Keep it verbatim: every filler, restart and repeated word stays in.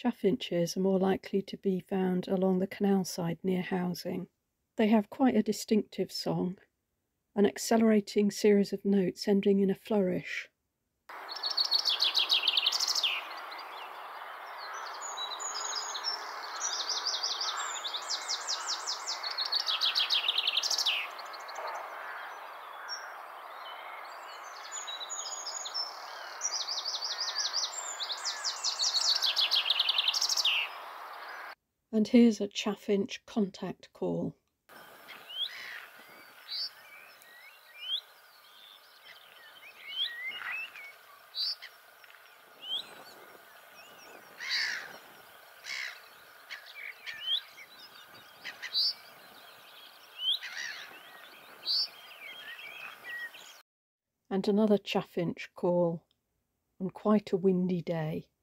Chaffinches are more likely to be found along the canal side near housing. They have quite a distinctive song, an accelerating series of notes ending in a flourish. And here's a chaffinch contact call. And another chaffinch call on quite a windy day.